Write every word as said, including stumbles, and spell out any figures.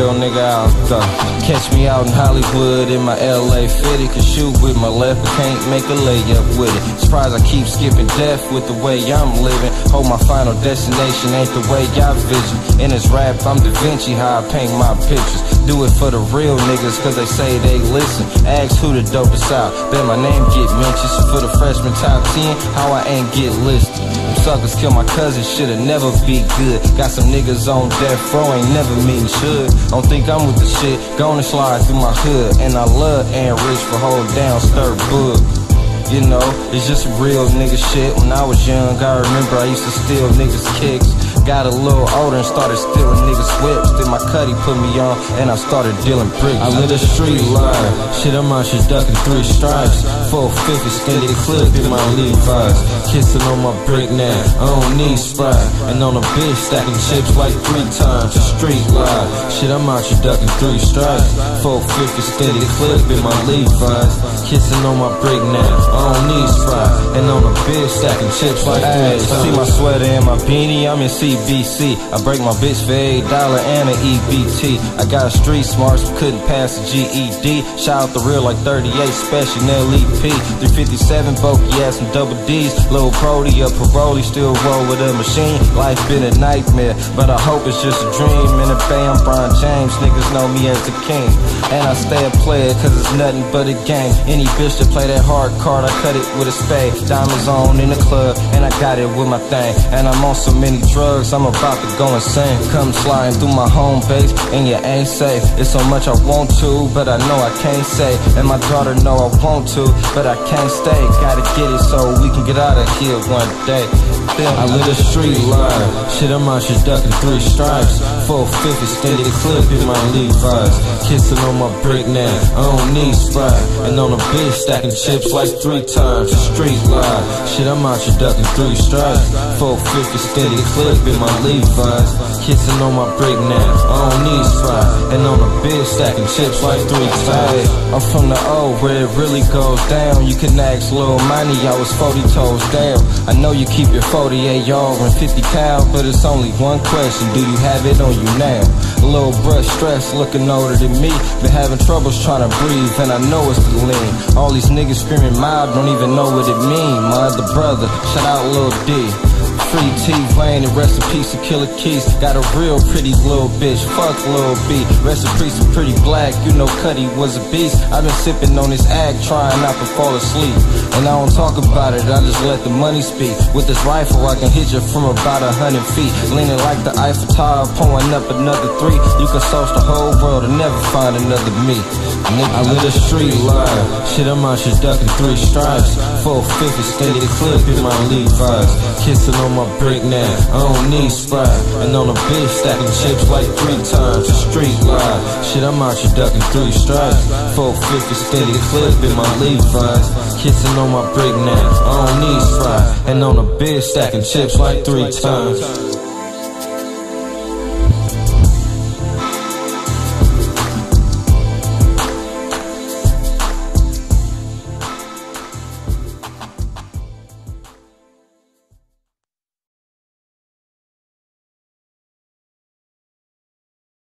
real nigga out though. Catch me out in Hollywood in my L A fitted. Can shoot with my left, but can't make a layup with it. Surprised I keep skipping death with the way I'm living. Hope my final destination ain't the way y'all vision. In this rap, I'm Da Vinci, how I paint my pictures. Do it for the real niggas, cause they say they listen. Ask who the dopest out, bet my name get mentioned. So for the freshman top ten, how I ain't get listed. Them suckers kill my cousin, should've never be good. Got some niggas on death row, ain't never mean should. Don't think I'm with the shit, gonna slide through my hood. And I love Aaron Rich for hold down Stir Bug. You know, it's just real nigga shit. When I was young, I remember I used to steal niggas' kicks. Got a little older and started stealing niggas' whips. Then my cutty put me on and I started dealing bricks. I lit a street line, shit I'm out here ducking three stripes. four fifty extended clip in my Levi's. Kissing on my brick now, I don't need Sprite. And on a bitch stacking chips like three times. A street line, shit I'm out here ducking three stripes. four fifty extended clip in my Levi's. Kissing on my brick now, I don't need Sprite. And on a bitch stacking chips like three times. See my sweater and my beanie, I'm in C B C. I break my bitch for eight dollars and an E B T. I got street smarts, but couldn't pass the G E D. Shout out the real like thirty-eight special L E P. three fifty-seven Bokey ass some double D's. Lil Brody up Paroli, still roll with a machine. Life been a nightmare, but I hope it's just a dream. In the Bay, I'm Bron James, niggas know me as the king. And I stay a player cause it's nothing but a game. Any bitch that play that hard card, I cut it with a spade. Diamonds on in the club, and I got it with my thing. And I'm on so many drugs, I'm about to go insane. Come sliding through my home base, and you ain't safe. It's so much I want to, but I know I can't say. And my daughter know I want to, but I can't stay. Gotta get it so we can get out of here one day. I lit a street line, shit I'm out here ducking three stripes. four fifty extended clip in my Levi's. Kissing on my brick now, I don't need Sprite. And on a bitch stacking chips like three times. A street line, shit I'm out here ducking three stripes. four fifty extended clip in my Levi's. Kissing on my brick now, I don't need Sprite. And on a bitch stacking chips like three times. I'm from the O where it really goes down. You can ask Lil Money, I was forty toes down. I know you keep your forty-eight yard and fifty cal, but it's only one question, do you have it on you now? A little brush stress, looking older than me. Been having troubles trying to breathe, and I know it's the lean. All these niggas screaming mild, don't even know what it mean. My other brother, shout out Lil D. Free T-Wayne and rest in peace to Killer Keys. Got a real pretty little bitch, fuck Lil B. Rest in peace to Pretty Black, you know Cuddy was a beast. I've been sipping on this act, trying not to fall asleep. And I don't talk about it, I just let the money speak. With this rifle I can hit you from about a hundred feet. Leaning like the Eiffel Tower, pulling up another three. You can search the whole world and never find another me. I lit a street line, shit I'm out here ducking three stripes. four fifty extended clip in my Levi's. Kissing on my brick now, I don't need Sprite. And on a bitch stacking chips like three times. A street line, shit I'm out here ducking three stripes. four fifty extended clip in my Levi's. Kissing on my brick now, I don't need Sprite. And on a bitch stacking chips like three times.